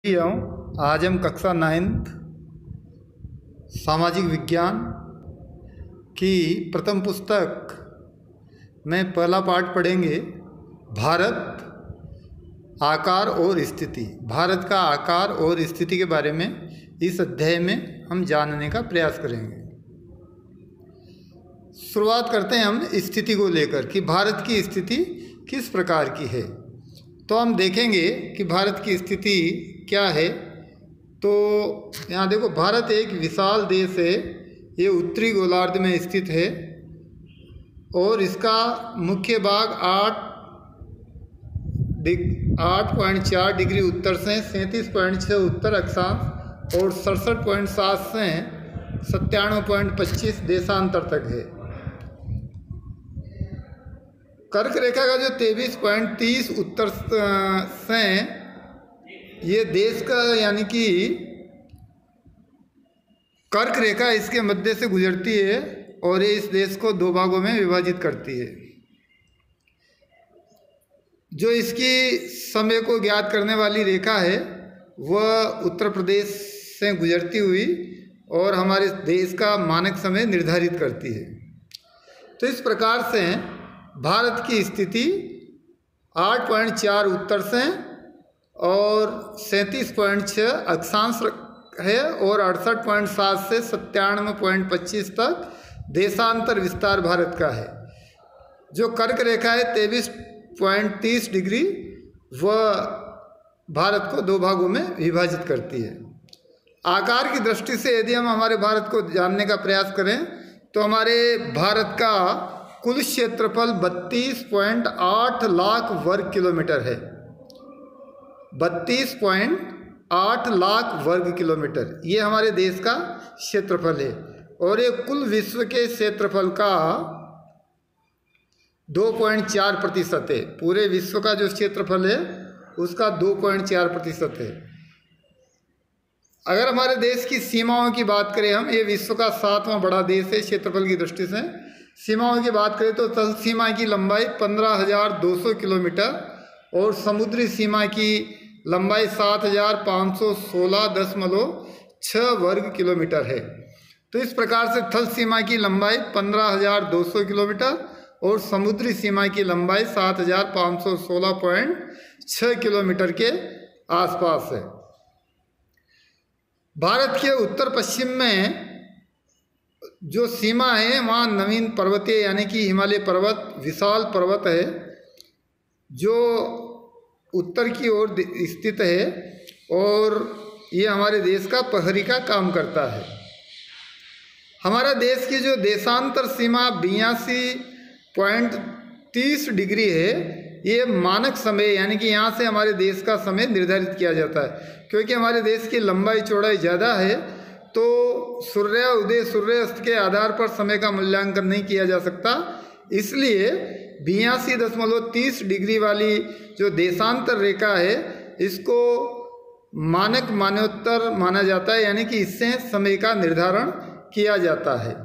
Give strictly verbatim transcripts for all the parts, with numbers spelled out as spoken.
हूँ। आज हम कक्षा नाइन्थ सामाजिक विज्ञान की प्रथम पुस्तक में पहला पाठ पढ़ेंगे। भारत आकार और स्थिति। भारत का आकार और स्थिति के बारे में इस अध्याय में हम जानने का प्रयास करेंगे। शुरुआत करते हैं हम स्थिति को लेकर कि भारत की स्थिति किस प्रकार की है। तो हम देखेंगे कि भारत की स्थिति क्या है। तो यहाँ देखो, भारत एक विशाल देश है। ये उत्तरी गोलार्ध में स्थित है और इसका मुख्य भाग आठ आठ पॉइंट चार डिग्री उत्तर से सैंतीस पॉइंट छः उत्तर अक्षांश और सड़सठ पॉइंट सात से सत्तानवे पॉइंट पच्चीस देशांतर तक है। कर्क रेखा का जो तेईस पॉइंट तीस उत्तर से ये देश का यानी कि कर्क रेखा इसके मध्य से गुजरती है और ये इस देश को दो भागों में विभाजित करती है। जो इसकी समय को ज्ञात करने वाली रेखा है वह उत्तर प्रदेश से गुजरती हुई और हमारे देश का मानक समय निर्धारित करती है। तो इस प्रकार से भारत की स्थिति आठ पॉइंट चार उत्तर से और सैंतीस पॉइंट छः अक्षांश है और अड़सठ पॉइंट सात से सत्तानवे पॉइंट पच्चीस तक देशांतर विस्तार भारत का है। जो कर्क रेखा है तेईस पॉइंट तीस डिग्री वह भारत को दो भागों में विभाजित करती है। आकार की दृष्टि से यदि हम हमारे भारत को जानने का प्रयास करें तो हमारे भारत का कुल क्षेत्रफल बत्तीस पॉइंट आठ लाख वर्ग किलोमीटर है। बत्तीस पॉइंट आठ लाख वर्ग किलोमीटर ये हमारे देश का क्षेत्रफल है और ये कुल विश्व के क्षेत्रफल का दो पॉइंट चार प्रतिशत है। पूरे विश्व का जो क्षेत्रफल है उसका दो पॉइंट चार प्रतिशत है। अगर हमारे देश की सीमाओं की बात करें हम, ये विश्व का सातवां बड़ा देश है क्षेत्रफल की दृष्टि से। सीमाओं की बात करें तो तल सीमा की लंबाई पंद्रह हजार दो सौ किलोमीटर और समुद्री सीमा की लंबाई सात हजार पाँच सौ सोलह दशमलव छः वर्ग किलोमीटर है। तो इस प्रकार से थल सीमा की लंबाई पंद्रह हजार दो सौ किलोमीटर और समुद्री सीमा की लंबाई सात हजार पाँच सौ सोलह पॉइंट छः किलोमीटर के आसपास है। भारत के उत्तर पश्चिम में जो सीमा है वहाँ नवीन पर्वतीय यानी कि हिमालय पर्वत विशाल पर्वत है जो उत्तर की ओर स्थित है और ये हमारे देश का प्रहरी का काम करता है। हमारा देश की जो देशांतर सीमा बयासी पॉइंट तीस डिग्री है। ये मानक समय यानी कि यहाँ से हमारे देश का समय निर्धारित किया जाता है। क्योंकि हमारे देश की लंबाई चौड़ाई ज़्यादा है तो सूर्य उदय सूर्य अस्त के आधार पर समय का मूल्यांकन नहीं किया जा सकता। इसलिए बयासी दशमलव तीस डिग्री वाली जो देशांतर रेखा है इसको मानक मान्योत्तर माना जाता है यानी कि इससे समय का निर्धारण किया जाता है।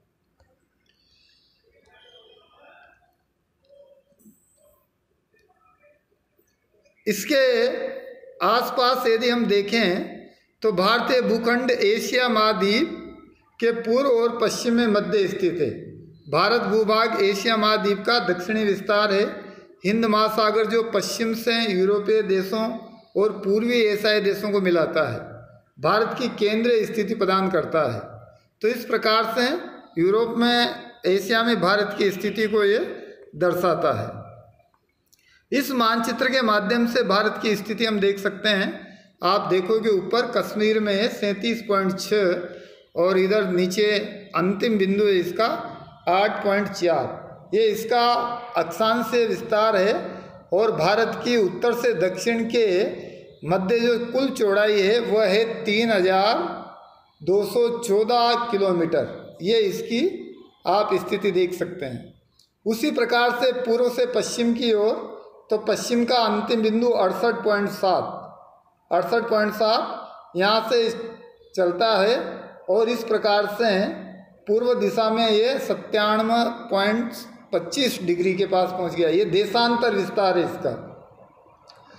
इसके आसपास यदि हम देखें तो भारतीय भूखंड एशिया महाद्वीप के पूर्व और पश्चिम में मध्य स्थित है। भारत भूभाग एशिया महाद्वीप का दक्षिणी विस्तार है। हिंद महासागर जो पश्चिम से यूरोपीय देशों और पूर्वी एशियाई देशों को मिलाता है भारत की केंद्रीय स्थिति प्रदान करता है। तो इस प्रकार से यूरोप में एशिया में भारत की स्थिति को ये दर्शाता है। इस मानचित्र के माध्यम से भारत की स्थिति हम देख सकते हैं। आप देखोगे ऊपर कश्मीर में है सैंतीस पॉइंट छः और इधर नीचे अंतिम बिंदु है इसका आठ पॉइंट चार। ये इसका अक्षांश से विस्तार है और भारत की उत्तर से दक्षिण के मध्य जो कुल चौड़ाई है वह है तीन हजार दो सौ चौदह किलोमीटर। ये इसकी आप स्थिति देख सकते हैं। उसी प्रकार से पूर्व से पश्चिम की ओर तो पश्चिम का अंतिम बिंदु अड़सठ पॉइंट सात अड़सठ पॉइंट सात यहाँ से चलता है और इस प्रकार से पूर्व दिशा में ये सत्तानवे पॉइंट पच्चीस डिग्री के पास पहुँच गया। ये देशांतर विस्तार है इसका।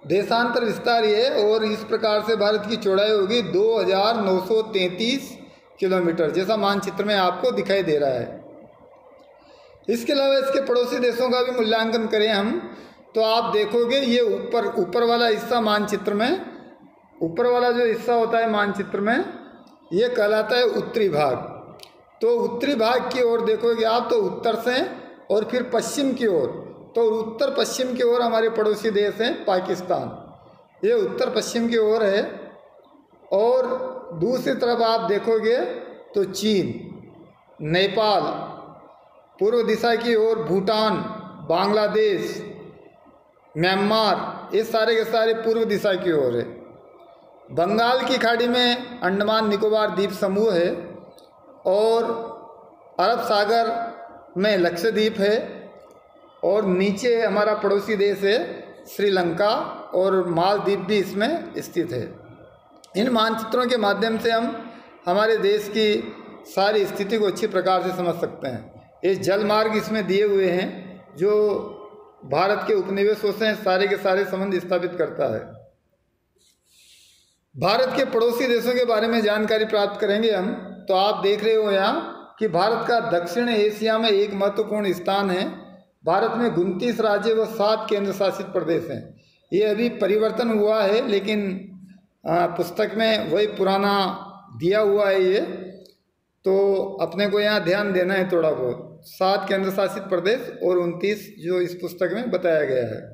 देशांतर विस्तार ये, और इस प्रकार से भारत की चौड़ाई होगी दो हज़ार नौ सौ तैंतीस किलोमीटर, जैसा मानचित्र में आपको दिखाई दे रहा है। इसके अलावा इसके पड़ोसी देशों का भी मूल्यांकन करें हम, तो आप देखोगे ये ऊपर ऊपर वाला हिस्सा मानचित्र में, ऊपर वाला जो हिस्सा होता है मानचित्र में, ये कहलाता है उत्तरी भाग। तो उत्तरी भाग की ओर देखोगे आप तो उत्तर से, और फिर पश्चिम की ओर, तो उत्तर पश्चिम की ओर हमारे पड़ोसी देश हैं पाकिस्तान, ये उत्तर पश्चिम की ओर है। और दूसरी तरफ आप देखोगे तो चीन, नेपाल, पूर्व दिशा की ओर भूटान, बांग्लादेश, म्यांमार, ये सारे के सारे पूर्व दिशा की ओर है। बंगाल की खाड़ी में अंडमान निकोबार द्वीप समूह है, और अरब सागर में लक्षद्वीप है, और नीचे हमारा पड़ोसी देश है श्रीलंका, और मालदीव भी इसमें स्थित है। इन मानचित्रों के माध्यम से हम हमारे देश की सारी स्थिति को अच्छी प्रकार से समझ सकते हैं। ये जल मार्ग इसमें दिए हुए हैं जो भारत के उपनिवेशों से सारे के सारे संबंध स्थापित करता है। भारत के पड़ोसी देशों के बारे में जानकारी प्राप्त करेंगे हम, तो आप देख रहे हो यहाँ कि भारत का दक्षिण एशिया में एक महत्वपूर्ण स्थान है। भारत में उनतीस राज्य व सात केंद्र शासित प्रदेश हैं। ये अभी परिवर्तन हुआ है, लेकिन आ, पुस्तक में वही पुराना दिया हुआ है ये, तो अपने को यहाँ ध्यान देना है थोड़ा बहुत। सात केंद्र शासित प्रदेश और उनतीस जो इस पुस्तक में बताया गया है।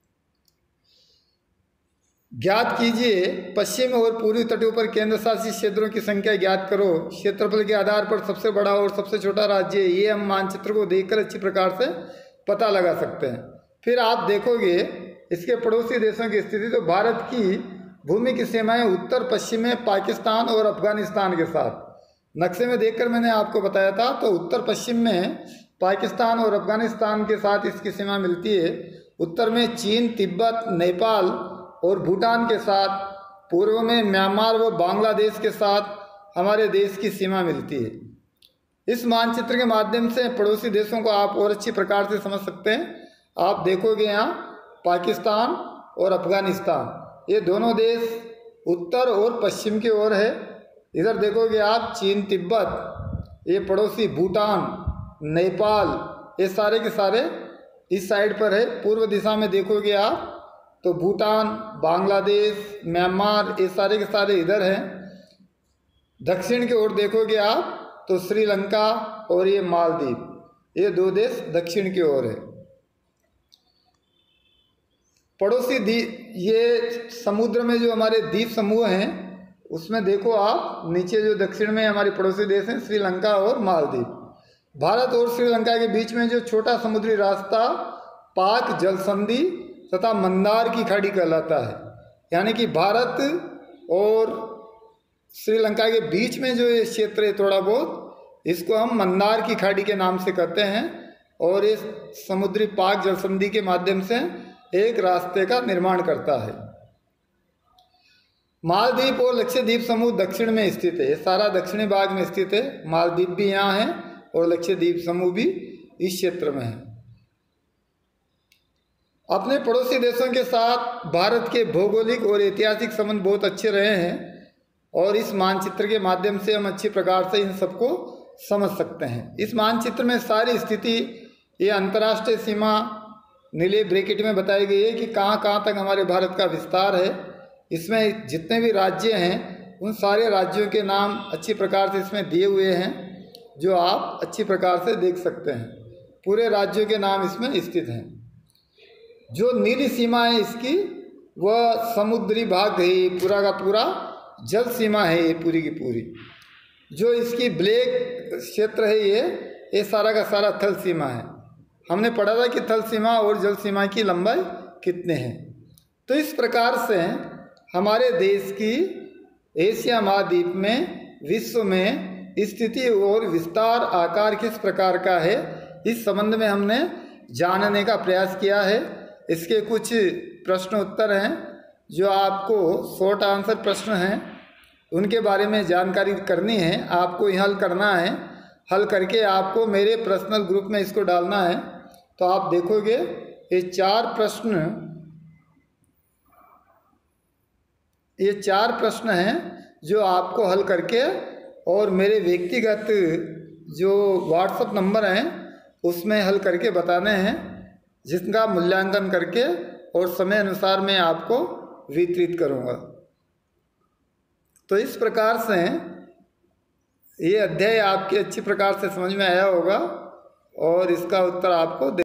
ज्ञात कीजिए पश्चिम और पूर्वी तटों पर केंद्र शासित क्षेत्रों की संख्या ज्ञात करो। क्षेत्रफल के आधार पर सबसे बड़ा और सबसे छोटा राज्य, ये हम मानचित्र को देखकर अच्छी प्रकार से पता लगा सकते हैं। फिर आप देखोगे इसके पड़ोसी देशों की स्थिति, तो भारत की भूमि की सीमाएं उत्तर पश्चिम में पाकिस्तान और अफगानिस्तान के साथ, नक्शे में देखकर मैंने आपको बताया था, तो उत्तर पश्चिम में पाकिस्तान और अफगानिस्तान के साथ इसकी सीमा मिलती है। उत्तर में चीन, तिब्बत, नेपाल और भूटान के साथ, पूर्व में म्यांमार व बांग्लादेश के साथ हमारे देश की सीमा मिलती है। इस मानचित्र के माध्यम से पड़ोसी देशों को आप और अच्छी प्रकार से समझ सकते हैं। आप देखोगे यहाँ पाकिस्तान और अफगानिस्तान, ये दोनों देश उत्तर और पश्चिम की ओर है। इधर देखोगे आप चीन, तिब्बत, ये पड़ोसी भूटान, नेपाल, ये सारे के सारे इस साइड पर है। पूर्व दिशा में देखोगे आप तो भूटान, बांग्लादेश, म्यांमार, ये सारे के सारे इधर हैं। दक्षिण की ओर देखोगे आप तो श्रीलंका और ये मालदीव, ये दो देश दक्षिण की ओर है। पड़ोसी द्वीप, ये समुद्र में जो हमारे द्वीप समूह हैं उसमें देखो आप नीचे जो दक्षिण में हमारे पड़ोसी देश हैं श्रीलंका और मालदीव। भारत और श्रीलंका के बीच में जो छोटा समुद्री रास्ता पाक जल संधि तथा मंदार की खाड़ी कहलाता है। यानी कि भारत और श्रीलंका के बीच में जो ये क्षेत्र है थोड़ा बहुत, इसको हम मंदार की खाड़ी के नाम से कहते हैं, और इस समुद्री पाक जल संधि के माध्यम से एक रास्ते का निर्माण करता है। मालदीव और लक्षद्वीप समूह दक्षिण में स्थित है, ये सारा दक्षिणी भाग में स्थित है। मालदीव भी यहाँ है और लक्षद्वीप समूह भी इस क्षेत्र में है। अपने पड़ोसी देशों के साथ भारत के भौगोलिक और ऐतिहासिक संबंध बहुत अच्छे रहे हैं, और इस मानचित्र के माध्यम से हम अच्छी प्रकार से इन सबको समझ सकते हैं। इस मानचित्र में सारी स्थिति, ये अंतर्राष्ट्रीय सीमा नीले ब्रैकेट में बताई गई है कि कहाँ कहाँ तक हमारे भारत का विस्तार है। इसमें जितने भी राज्य हैं उन सारे राज्यों के नाम अच्छी प्रकार से इसमें दिए हुए हैं, जो आप अच्छी प्रकार से देख सकते हैं। पूरे राज्यों के नाम इसमें स्थित हैं। जो नीली सीमा है इसकी, वह समुद्री भाग है, पूरा का पूरा जल सीमा है ये पूरी की पूरी। जो इसकी ब्लैक क्षेत्र है ये ये सारा का सारा थल सीमा है। हमने पढ़ा था कि थल सीमा और जल सीमा की लंबाई कितने हैं। तो इस प्रकार से हमारे देश की एशिया महाद्वीप में, विश्व में स्थिति और विस्तार आकार किस प्रकार का है, इस संबंध में हमने जानने का प्रयास किया है। इसके कुछ प्रश्न उत्तर हैं जो आपको शॉर्ट आंसर प्रश्न हैं, उनके बारे में जानकारी करनी है, आपको ही हल करना है। हल करके आपको मेरे पर्सनल ग्रुप में इसको डालना है। तो आप देखोगे ये चार प्रश्न ये चार प्रश्न हैं जो आपको हल करके और मेरे व्यक्तिगत जो व्हाट्सएप नंबर हैं उसमें हल करके बताने हैं, जिसका मूल्यांकन करके और समय अनुसार मैं आपको वितरित करूँगा। तो इस प्रकार से ये अध्याय आपके अच्छी प्रकार से समझ में आया होगा और इसका उत्तर आपको